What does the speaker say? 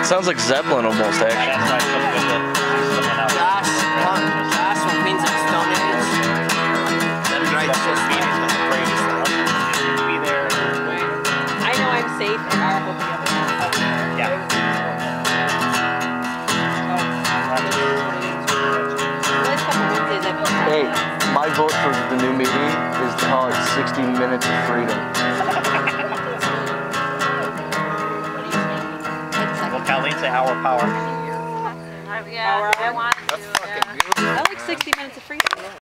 Sounds like Zeppelin almost, actually. That's why it's so good to see someone else. Last one means it's Stone Age. That's right. That's what means it's the greatest. Be there. I know I'm safe and I'll hope the other one. Yeah. Hey, my vote for the new meeting is to call it 60 Minutes of Freedom. Well, Colleen say our power. Yeah, I want to. That's fucking beautiful. I like 60 Minutes of Freedom.